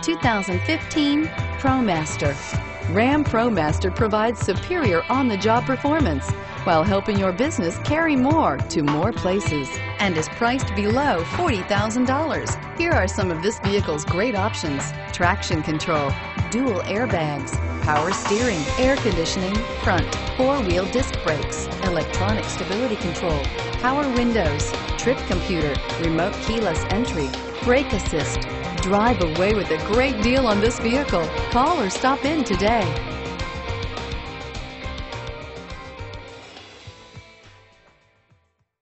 2015 ProMaster. Ram ProMaster provides superior on-the-job performance while helping your business carry more to more places, and is priced below $40,000. Here are some of this vehicle's great options: traction control, dual airbags, power steering, air conditioning, front, four-wheel disc brakes, electronic stability control, power windows, trip computer, remote keyless entry, brake assist. Drive away with a great deal on this vehicle. Call or stop in today.